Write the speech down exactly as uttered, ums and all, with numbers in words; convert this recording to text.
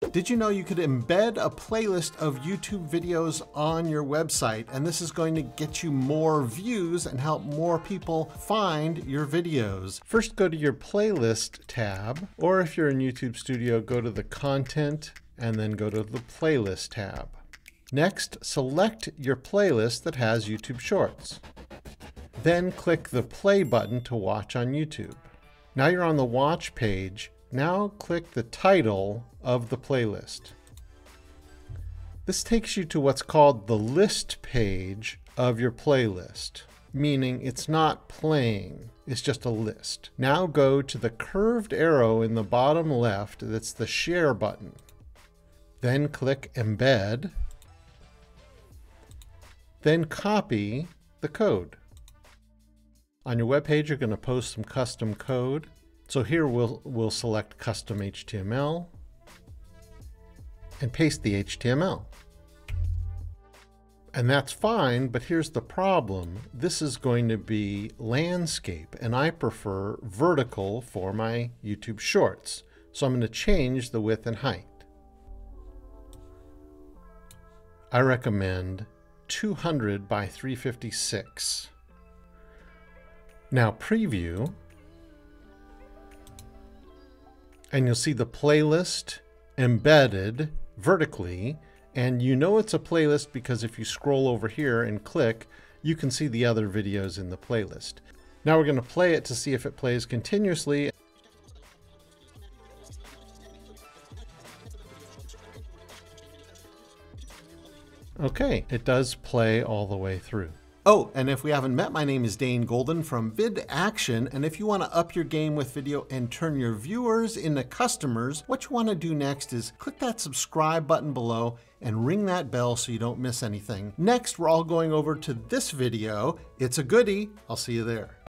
Did you know you could embed a playlist of YouTube videos on your website, and this is going to get you more views and help more people find your videos? First, go to your playlist tab, or if you're in YouTube Studio, go to the content and then go to the playlist tab. Next, select your playlist that has YouTube Shorts. Then click the play button to watch on YouTube. Now you're on the watch page. Now click the title of the playlist. This takes you to what's called the list page of your playlist, meaning it's not playing, it's just a list. Now go to the curved arrow in the bottom left that's the share button. Then click Embed. Then copy the code. On your web page, you're going to post some custom code. So here we'll, we'll select custom H T M L and paste the H T M L. And that's fine, but here's the problem. This is going to be landscape, and I prefer vertical for my YouTube Shorts. So I'm going to change the width and height. I recommend two hundred by three fifty-six. Now preview, and you'll see the playlist embedded vertically, and you know it's a playlist because if you scroll over here and click, you can see the other videos in the playlist. Now we're going to play it to see if it plays continuously. Okay, it does play all the way through. Oh, and if we haven't met, my name is Dane Golden from VidAction, and if you want to up your game with video and turn your viewers into customers, what you want to do next is click that subscribe button below and ring that bell so you don't miss anything. Next, we're all going over to this video. It's a goodie. I'll see you there.